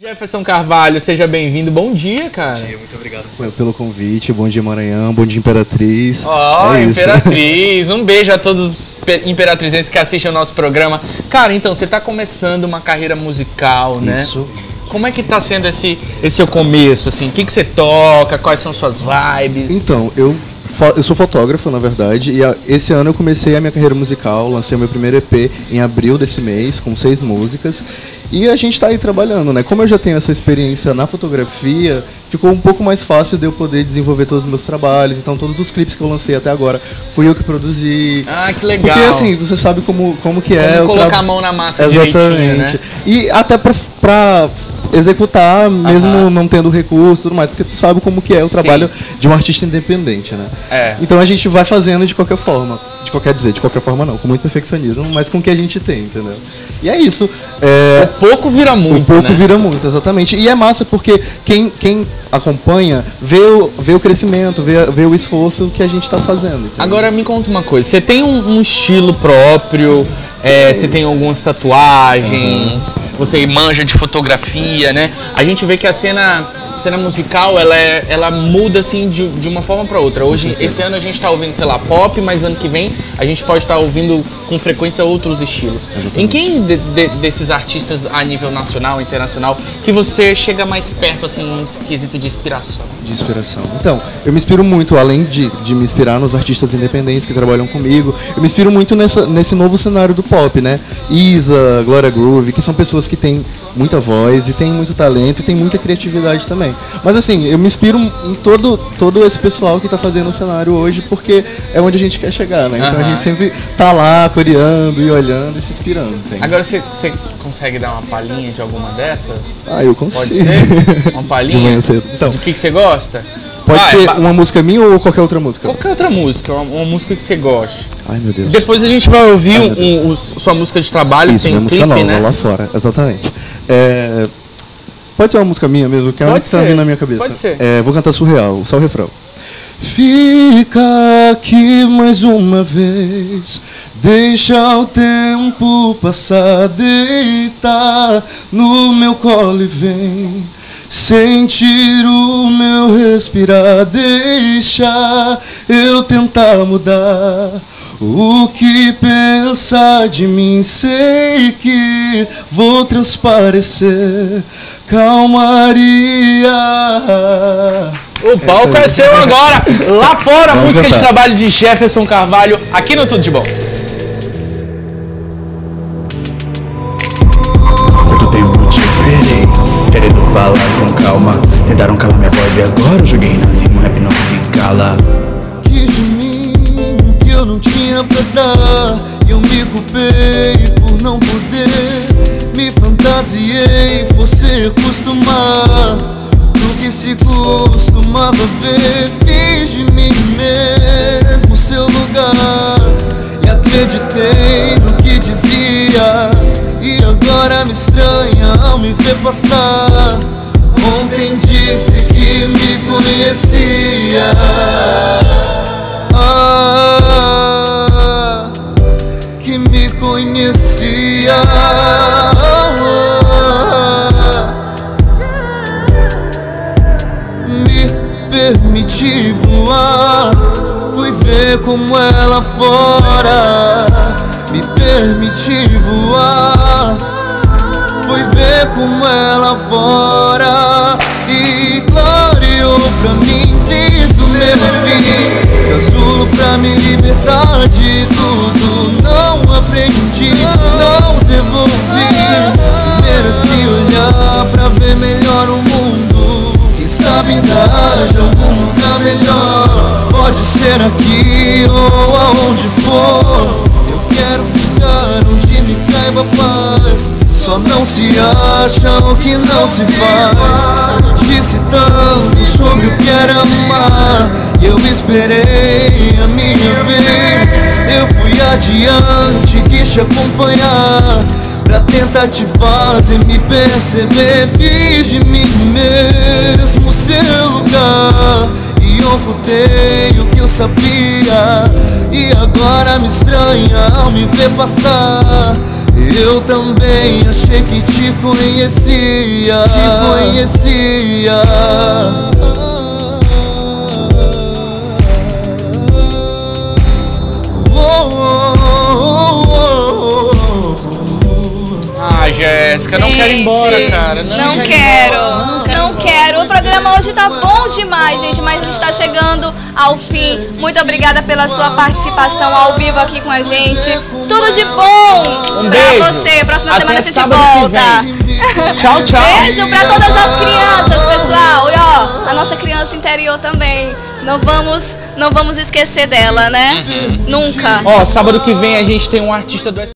Jefferson Carvalho, seja bem-vindo. Bom dia, cara. Bom dia, muito obrigado pelo convite. Bom dia, Maranhão. Bom dia, Imperatriz. Imperatriz. Um beijo a todos os imperatrizenses que assistem ao nosso programa. Cara, então, você tá começando uma carreira musical, né? Isso. Como é que tá sendo esse seu começo, assim? O que você toca? Quais são suas vibes? Então, eu sou fotógrafo, na verdade, e esse ano eu comecei a minha carreira musical, lancei o meu primeiro EP em abril desse mês, com 6 músicas, e a gente tá aí trabalhando, né? Como eu já tenho essa experiência na fotografia, ficou um pouco mais fácil de eu poder desenvolver todos os meus trabalhos, então todos os clipes que eu lancei até agora fui eu que produzi. Ah, que legal! Porque assim, você sabe como que é... Como colocar a mão na massa Exatamente. Direitinho, né? E até pra executar, mesmo não tendo recurso e tudo mais, porque tu sabe como que é o trabalho de um artista independente, né? É. Então a gente vai fazendo de qualquer forma. De qualquer forma não, com muito perfeccionismo, mas com o que a gente tem, entendeu? E é isso. O pouco vira muito, O pouco né? vira muito, exatamente. E é massa porque quem acompanha vê o crescimento, vê o esforço que a gente tá fazendo. Entendeu? Agora me conta uma coisa, você tem um estilo próprio, você tem algumas tatuagens, você manja de fotografia, né? A gente vê que a cena musical, ela muda assim de uma forma para outra. Hoje, esse ano a gente tá ouvindo, sei lá, pop, mas ano que vem a gente pode estar ouvindo com frequência outros estilos. Exatamente. Em quem desses artistas a nível nacional, internacional, que você chega mais perto, assim, num quesito de inspiração? De inspiração. Então, eu me inspiro muito, além de me inspirar nos artistas independentes que trabalham comigo, eu me inspiro muito nesse novo cenário do pop, né? Isa, Glória Groove, que são pessoas que têm muita voz e têm muito talento e têm muita criatividade também. Mas assim, eu me inspiro em todo esse pessoal que tá fazendo o cenário hoje, porque é onde a gente quer chegar, né? Então a gente sempre tá lá, coreando e olhando e se inspirando. Entende? Agora você consegue dar uma palhinha de alguma dessas? Ah, eu consigo. Pode ser? Uma palhinha? De manhã cedo. Então, do que você gosta? Pode ser uma música minha ou qualquer outra música? Qualquer outra música, uma música que você goste. Ai, meu Deus. Depois a gente vai ouvir sua música de trabalho. Isso, tem minha um música clipe, nova, né? lá fora, exatamente. Pode ser uma música minha mesmo, que é uma que tá vindo na minha cabeça. Pode ser. Vou cantar Surreal, só o refrão. Fica aqui mais uma vez, deixa o tempo passar, deita no meu colo e vem sentir o meu respirar, deixa eu tentar mudar o que pensa de mim, sei que vou transparecer calmaria. O palco é seu agora, lá fora, Vamos música cantar. de trabalho de Jefferson Carvalho, aqui no Tudo de Bom. Quanto tempo te esperei, querendo falar com calma. Tentaram calar minha voz e agora eu joguei na cima, rap não se cala. Quis de mim que eu não tinha pra dar, e eu me culpei por não poder. Me fantasiei, você acostumar do que se costumava ver. Fiz de mim mesmo seu lugar e acreditei no que dizia, e agora me estranha ao me ver passar. Ontem disse que me conhecia, que me conhecia. Me permiti voar, fui ver como é lá fora. Me permiti voar, fui ver como é lá fora. E clareou pra mim, fiz do meu fim, casulo pra me libertar de tudo. Não aprendi, não devolvi. Mereci olhar pra ver melhor o mundo. Quem sabe dar de algum lugar melhor. Pode ser aqui ou aonde for. Eu quero ficar onde me caiba paz. Só não se acha o que não se faz. Eu disse tanto sobre o que era amar, e eu esperei a minha vez. Eu fui adiante, quis te acompanhar, pra tentar te fazer me perceber. Fiz de mim mesmo seu lugar, e ocultei o que eu sabia, e agora me estranha ao me ver passar. Eu também achei que te conhecia. Ah, Jéssica, não quero ir embora, cara. Não quero. O programa hoje tá bom demais, gente, mas ele está chegando ao fim. Muito obrigada pela sua participação ao vivo aqui com a gente. Tudo de bom pra você. Próxima semana a gente volta. Tchau, tchau. Beijo pra todas as crianças, pessoal. E ó, a nossa criança interior também. Não vamos esquecer dela, né? Nunca. Ó, sábado que vem a gente tem um artista do